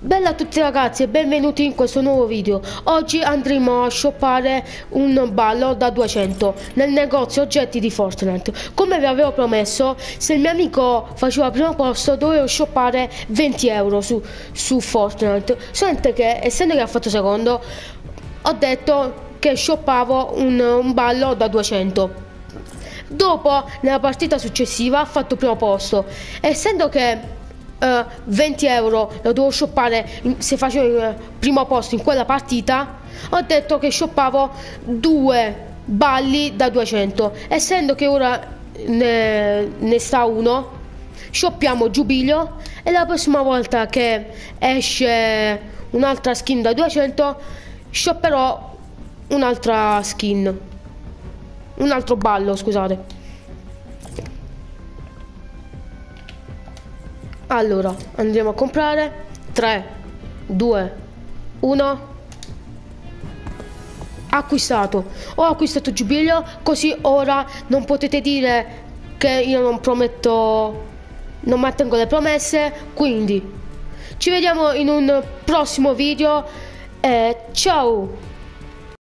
Bella a tutti ragazzi e benvenuti in questo nuovo video. Oggi andremo a shoppare un ballo da 200 nel negozio oggetti di Fortnite. Come vi avevo promesso, se il mio amico faceva il primo posto dovevo shoppare 20 euro su Fortnite. Solamente che, essendo che ha fatto secondo, ho detto che shoppavo un ballo da 200. Dopo, nella partita successiva, ha fatto primo posto. Essendo che 20 euro lo dovevo shoppare se facevo il primo posto in quella partita, ho detto che shoppavo due balli da 200. Essendo che ora ne sta uno, shoppiamo Giubilio e la prossima volta che esce un'altra skin da 200 shopperò un'altra skin, un altro ballo, scusate. Allora, andiamo a comprare. 3, 2, 1. Acquistato. Ho acquistato Giubilio, così ora non potete dire che io non prometto, non mantengo le promesse. Quindi ci vediamo in un prossimo video e ciao.